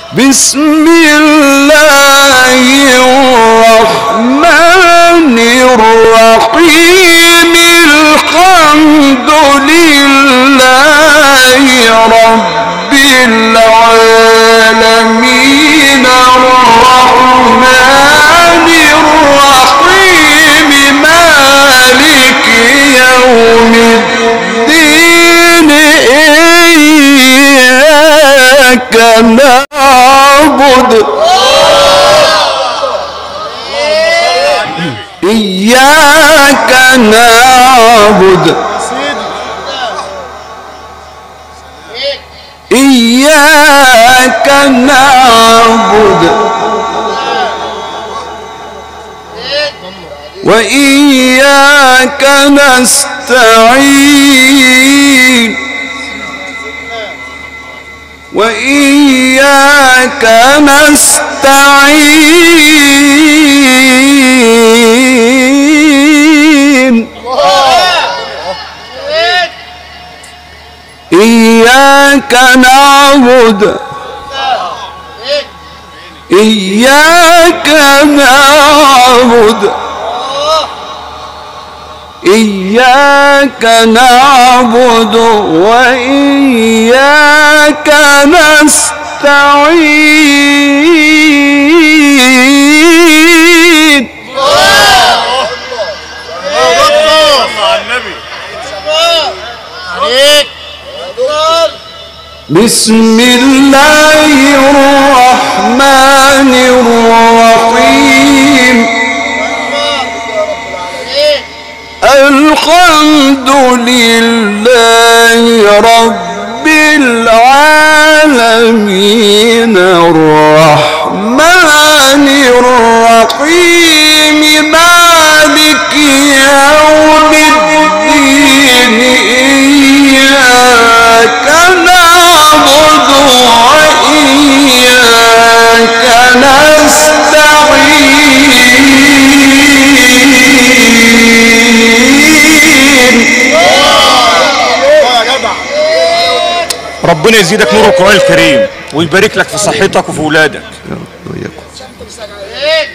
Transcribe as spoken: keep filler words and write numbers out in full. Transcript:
بسم الله الرحمن الرحيم الحمد لله رب العالمين الرحمن الرحيم مالك يوم الدين إياك نعبد إياك نعبد إياك نعبد وإياك نستعين وإياك نستعين إياك نعبد إياك نعبد إياك نعبد وإياك نستعين. بسم الله الرحمن الرحيم الحمد لله رب العالمين الرحمن الرحيم مالك يوم الدين إياك نعبد وإياك نستعين. ربنا يزيدك نور القرآن الكريم ويبارك لك في صحتك وفي ولادك.